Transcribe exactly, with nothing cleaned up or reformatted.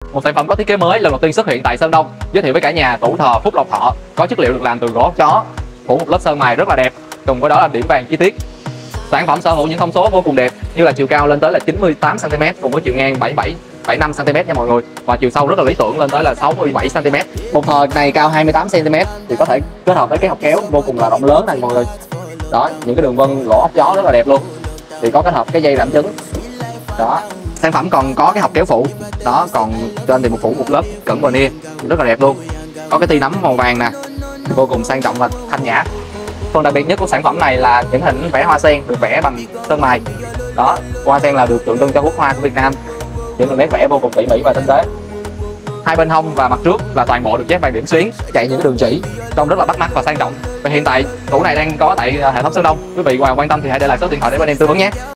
Một sản phẩm có thiết kế mới lần đầu tiên xuất hiện tại Sơn Đông, giới thiệu với cả nhà tủ thờ Phúc Lộc Thọ, có chất liệu được làm từ gỗ ốc chó, phủ một lớp sơn mài rất là đẹp, cùng với đó là điểm vàng chi tiết. Sản phẩm sở hữu những thông số vô cùng đẹp như là chiều cao lên tới là chín mươi tám xăng ti mét cùng với chiều ngang bảy mươi bảy phẩy năm xăng ti mét nha mọi người, và chiều sâu rất là lý tưởng lên tới là sáu mươi bảy xăng ti mét. Một thờ này cao hai mươi tám xăng ti mét thì có thể kết hợp với cái hộc kéo vô cùng là rộng lớn này mọi người. Đó, những cái đường vân gỗ ốc chó rất là đẹp luôn. Thì có kết hợp cái dây rảm trứng. Đó, sản phẩm còn có cái hộc kéo phụ. Đó, còn trên thì một phủ một lớp cẩn veneer rất là đẹp luôn. Có cái ti nắm màu vàng nè, vô cùng sang trọng và thanh nhã. Phần đặc biệt nhất của sản phẩm này là những hình vẽ hoa sen được vẽ bằng sơn mài. Đó, hoa sen là được tượng trưng cho quốc hoa của Việt Nam. Những đường nét vẽ vô cùng tỉ mỉ và tinh tế. Hai bên hông và mặt trước là toàn bộ được dép vàng điểm xuyến, chạy những cái đường chỉ, trông rất là bắt mắt và sang trọng. Và hiện tại tủ này đang có tại hệ thống Sơn Đông. Quý vị quan tâm thì hãy để lại số điện thoại để bên em tư vấn nhé.